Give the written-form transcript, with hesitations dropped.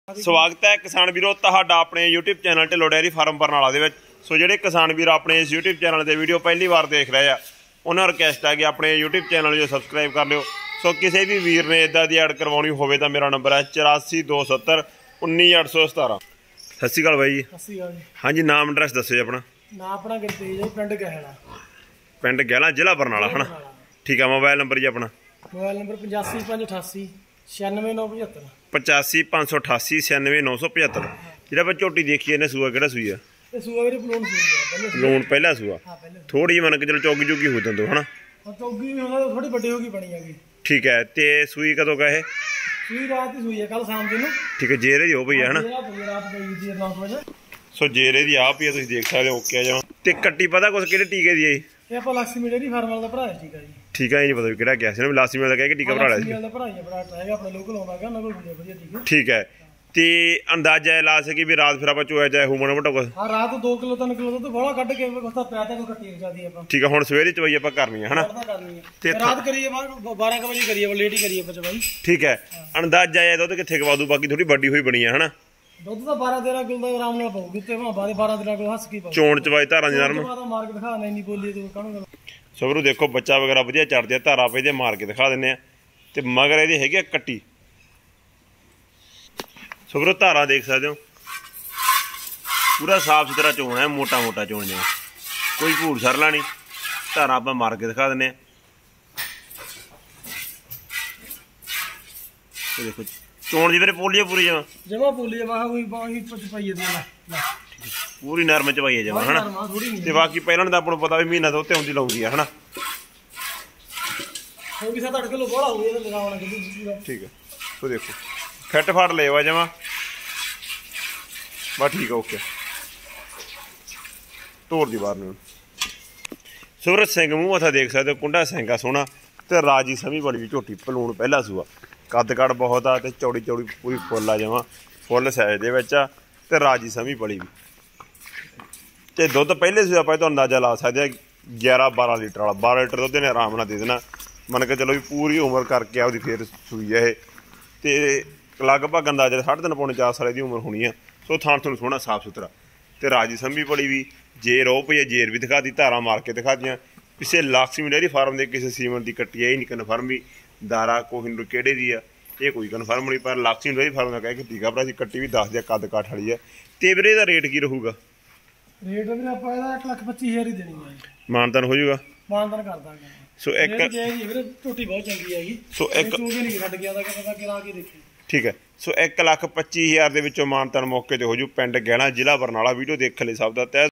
ਸਵਾਗਤ ਹੈ ਕਿਸਾਨ ਵੀਰੋ ਤੁਹਾਡਾ ਆਪਣੇ YouTube channel Dhillon dairy farm Barnala ਦੇ ਵਿੱਚ। ਸੋ ਜਿਹੜੇ ਕਿਸਾਨ ਵੀਰ ਆਪਣੇ ਇਸ YouTube ਚੈਨਲ ਤੇ ਵੀਡੀਓ ਪਹਿਲੀ ਵਾਰ ਦੇਖ ਰਹੇ ਆ ਉਹਨਾਂ ਨੂੰ ਰਿਕਵੈਸਟ ਹੈ ਕਿ ਆਪਣੇ YouTube ਚੈਨਲ ਨੂੰ ਸਬਸਕ੍ਰਾਈਬ ਕਰ ਲਿਓ। ਸੋ ਕਿਸੇ ਵੀ ਵੀਰ ਨੇ ਇਦਾਂ ਦੀ ਐਡ ਕਰਵਾਉਣੀ ਹੋਵੇ ਤਾਂ ਮੇਰਾ ਨੰਬਰ ਹੈ 8427 19817। ਸਤਿ ਸ਼੍ਰੀ ਅਕਾਲ ਬਾਈ ਜੀ। ਸਤਿ ਸ਼੍ਰੀ ਅਕਾਲ ਜੀ। ਹਾਂਜੀ ਨਾਮ ਐਡਰੈਸ ਦੱਸੋ ਜੀ ਆਪਣਾ। ਨਾਮ ਆਪਣਾ ਗੁਰਤੇਜ ਹੈ, ਪਿੰਡ ਗਹਿਲਾ। ਪਿੰਡ ਗਹਿਲਾ ਜ਼ਿਲ੍ਹਾ ਬਰਨਾਲਾ ਹਨਾ। ਠੀਕ ਆ। ਮੋਬਾਈਲ ਨੰਬਰ ਜੀ ਆਪਣਾ। Mobile number 8558 96975। 8558 96975। ਜਿਹੜਾ ਆਪਾਂ ਝੋਟੀ ਦੇਖੀਏ ਇਹਨੇ ਸੂਆ ਕਿਹੜਾ ਸੂਈ ਆ? ਇਹ ਸੂਆ ਵੀਰੇ ਪਲੂਣ ਸੂਈ ਹੈ। ਲੂਣ ਪਹਿਲਾ ਸੂਆ। ਹਾਂ ਪਹਿਲੇ ਥੋੜੀ ਜਿਹੀ ਮੰਨ ਕੇ ਚਲੋ ਚੌਗੀ ਚੁਗੀ ਹੋ ਜਾਂਦੋ ਹਨਾ। ਹਾਂ ਚੌਗੀ ਵੀ ਹੁੰਦਾ ਥੋੜੀ ਵੱਡੀ ਹੋ ਗਈ ਬਣੀ ਹੈਗੀ। ਠੀਕ ਹੈ। ਤੇ ਸੂਈ ਕਦੋਂ ਕਾ ਇਹ? ਸੂਈ ਰਾਤ ਦੀ ਸੂਈ ਹੈ, ਕੱਲ ਸ਼ਾਮ ਨੂੰ। ਠੀਕ ਹੈ। ਜੇਰੇ ਦੀ ਹੋ ਪਈ ਹੈ ਹਨਾ। ਰਾਤ ਪਈ ਜੀ 9 ਵਜੇ। ਸੋ ਜੇਰੇ ਦੀ ਆਪ ਹੀ ਆ, ਤੁਸੀਂ ਦੇਖ ਸਕਦੇ ਹੋ। ਓਕੇ ਆ ਜਮਾ। ਤੇ ਕੱਟੀ ਪਤਾ ਕੁਛ ਕਿਹੜੇ ਟੀਕੇ ਦੀ ਹੈ? ਇਹ ਆਪਾਂ ਲక్ష్ਮੀ ਡੇਅਰੀ ਫਾਰਮ ਵਾਲਾ ਦਾ ਭਰਾ ਹੈ। ਠੀਕ ਹੈ ਜੀ। ਠੀਕ ਹੈ। ਇਹ ਨਹੀਂ ਪਤਾ ਕਿਹੜਾ ਗਿਆ ਸੀ ਨਾ। ਲਾਸੀ ਵਾਲਾ ਕਹਿ ਕੇ ਟੀਕਾ ਭਰਾ ਲਿਆ ਸੀ। ਦਾ ਭਰਾ ਹੈ, ਭਰਾ ਹੈਗਾ ਆਪਣੇ ਲੋਕਲ ਆਉਂਦਾ ਹੈਗਾ, ਉਹਨਾਂ ਕੋਲ ਹੁੰਦੇ ਵਧੀਆ ਟੀਕੇ। ਠੀਕ ਹੈ। ਤੇ ਅੰਦਾਜ਼ਾ ਲਾ ਸਕੀ ਵੀ ਰਾਤ ਫਿਰ ਆਪਾਂ ਚੋਇਆ ਚਾਹੇ ਹੋਮਣ ਮਟੋ ਕੁਛ? ਹਾਂ ਰਾਤ 2 ਕਿਲੋ 3 ਕਿਲੋ ਦੁੱਧ ਬੋਲਾ ਕੱਢ ਕੇ ਉਸਦਾ ਪਿਆ ਤੇ ਕੋਈ ਕੱਟੀ ਜਾਂਦੀ ਆਪਾਂ। ਠੀਕ ਹੈ। ਹੁਣ ਸਵੇਰੇ ਚਵਾਈ ਆਪਾਂ ਕਰਨੀ ਹੈ ਹਨਾ। ਤੇ ਰਾਤ ਕਰੀਏ 12 ਵਜੇ ਕਰੀਏ, ਲੇਟ ਹੀ ਕਰੀਏ ਆਪਾਂ ਚਵਾਈ। ਠੀਕ ਹੈ। ਅੰਦਾਜ਼ਾ ਇਹ ਦੁੱਧ ਕਿੱਥੇ ਕਵਾ ਦੂ? ਬਾਕੀ ਥੋੜੀ ਵੱਡੀ ਹੋਈ ਬਣੀ ਹੈ ਹਨਾ। ਦੁੱਧ ਤਾਂ 12-13 ਕਿਲੋ ਦਾ ਆਰਾਮ ਨਾਲ ਪਾਉਗੀ ਤੇ 12-13 ਕਿਲੋ ਹੱਸ ਕੇ ਪਾਉ। ਚੋਣ ਚਵਾਈ ਧਾਰਾਂ ਦੀ ਨਰਮ। ਮਾਰ ਕੇ ਦਿਖਾ ਨਹੀਂ ਬੋਲੀ ਤੂੰ ਕਾਹਨੂੰ। ਸਭਰੂ ਦੇਖੋ ਬੱਚਾ ਵਗੈਰਾ ਵਧੀਆ ਚੜਦੇ ਆ, ਧਾਰਾ ਪੇ ਦੇ ਮਾਰ ਕੇ ਦਿਖਾ ਦਿੰਨੇ ਆ। ਤੇ ਮਗਰ ਇਹਦੇ ਹੈਗੇ ਆ ਕੱਟੀ। ਸਭਰੂ ਧਾਰਾ ਦੇਖ ਸਕਦੇ ਹੋ, ਪੂਰਾ ਸਾਫ ਸੁਥਰਾ ਚੋਣ ਹੈ, ਮੋਟਾ ਮੋਟਾ ਚੋਣ ਜਿਵੇਂ ਕੋਈ ਭੂਰ ਸਰਲਾ ਨਹੀਂ। ਧਾਰਾ ਆਪਾਂ ਮਾਰ ਕੇ ਦਿਖਾ ਦਿੰਨੇ ਆ। ਇਹ ਦੇਖੋ ਚੋਣ ਜਿਵੇਂ ਪੋਲੀ ਪੂਰੀ ਜਮਾ ਪੋਲੀ ਵਾਹ ਕੋਈ ਪਈਏ ਦੀ ਪੂਰੀ ਨਰਮ ਚਵਾਈ ਹੈ ਜਮਾ ਹਨਾ। ਤੇ ਬਾਕੀ ਪਹਿਲਾਂ ਤਾਂ ਆਪਾਂ ਨੂੰ ਪਤਾ ਵੀ ਮਹੀਨਾ ਤੋਂ ਉੱਤੇ ਹੁੰਦੀ ਲਾਉਂਦੀ ਆ ਹਨਾ। ਹੋ ਗਈ 7-8 ਕਿਲੋ ਬੋਲਾ ਹੋ ਗਿਆ ਤੇ ਲਗਾਉਣਾ ਕਿਤੇ। ਠੀਕ ਹੈ। ਸੋ ਦੇਖੋ ਫਿੱਟ ਫੜ ਲਿਆ ਜਮਾ ਬਸ। ਠੀਕ ਹੈ। ਓਕੇ। ਤੋਰ ਦੀ ਬਾਹਰ ਨੂੰ। ਸੂਰਜ ਸਿੰਘ ਮੂੰਹ ਮੱਥਾ ਦੇਖ ਸਕਦੇ ਹੋ, ਕੁੰਡਾ ਸਿੰਘਾ ਸੋਹਣਾ ਤੇ ਰਾਜੀ ਸਮੀ ਬੜੀ ਝੋਟੀ। ਪਲੂਣ ਪਹਿਲਾ ਸੂਆ, ਕੱਦ ਕੱਦ ਬਹੁਤ ਆ ਤੇ ਚੌੜੀ ਚੌੜੀ ਪੂਰੀ ਫੁੱਲ ਆ ਜਮਾ, ਫੁੱਲ ਸਾਈਜ਼ ਦੇ ਵਿੱਚ ਆ ਤੇ ਰਾਜੀ ਸਮੀ ਬੜੀ ਵੀ। ਤੇ ਦੁੱਧ ਪਹਿਲੇ ਸੂਆ ਆਪਾਂ ਤੁਹਾਨੂੰ ਅੰਦਾਜ਼ਾ ਲਾ ਸਕਦੇ ਆ 11-12 ਲੀਟਰ ਵਾਲਾ। 12 ਲੀਟਰ ਦੁੱਧ ਨੇ ਆਰਾਮ ਨਾਲ ਦੇ ਦੇਣਾ। ਮੰਨ ਕੇ ਚਲੋ ਵੀ ਪੂਰੀ ਉਮਰ ਕਰਕੇ ਆਪਦੀ ਫੇਰ ਸੂਈ ਹੈ ਇਹ। ਤੇ ਲਗਭਗ ਅੰਦਾਜ਼ਾ 3.5-4 ਸਾਲ ਦੀ ਉਮਰ ਹੋਣੀ ਆ। ਸੋ ਥਾਣ ਤੁਹਾਨੂੰ ਸੋਹਣਾ ਸਾਫ ਸੁਥਰਾ ਤੇ ਰਾਜੀ ਸੰਭੀ ਬੜੀ ਵੀ। ਜੇਰ ਉਹ ਪਈ ਜੇਰ ਵੀ ਦਿਖਾਤੀ, ਧਾਰਾ ਮਾਰ ਕੇ ਦਿਖਾਤੀਆਂ। ਕਿਸੇ ਲక్ష్ਮੀ ਡੇਅਰੀ ਫਾਰਮ ਦੇ ਕਿਸੇ ਸੀਮਨ ਦੀ ਕੱਟੀ ਇਹ ਨਹੀਂ ਕਨਫਰਮ ਵੀ ਦਾਰਾ ਕੋਹਿੰਦੂ ਕਿਹੜੇ ਦੀ ਆ, ਇਹ ਕੋਈ ਕਨਫਰਮ ਨਹੀਂ। ਪਰ ਲక్ష్ਮੀ ਡੇਅਰੀ ਫਾਰਮ ਦਾ ਕਹਿ ਕੇ ਟੀਕਾ ਭਰਾ ਸੀ। ਕੱਟੀ ਵੀ 10 ਜਾਂ ਕੱਦ ਕਾਠ ਵਾਲੀ ਆ। ਤੇ ਵੀਰੇ ਇਹਦਾ ਰੇਟ ਕੀ ਰਹੂਗਾ? ਰੇਟ ਵੀਰੇ ਆਪਾਂ ਇਹਦਾ 1,25,000 ਹੀ ਦੇਣੀ ਹੈ। ਮਾਨਤਾਨ ਹੋ ਜਾਊਗਾ? ਮਾਨਤਾਨ ਕਰ ਦਾਂਗੇ। ਸੋ ਇੱਕ ਵੀਰੇ ਝੋਟੀ ਬਹੁਤ ਚੰਗੀ ਹੈਗੀ। ਸੋ ਇੱਕ ਨਹੀਂ ਛੱਡ ਗਿਆ ਤਾਂ ਪਤਾ ਕਿਰਾ ਕੇ ਦੇਖੀ। ਠੀਕ ਹੈ। ਸੋ 1,25,000 ਦੇ ਵਿੱਚੋਂ ਮਾਨਤਾਨ ਮੌਕੇ ਤੇ ਹੋ ਜੂ। ਪਿੰਡ ਗਹਿਣਾ ਜ਼ਿਲ੍ਹਾ ਬਰਨਾਲਾ। ਵੀਡੀਓ ਦੇਖਣ ਲਈ ਸਭ ਦਾ ਤਹਿ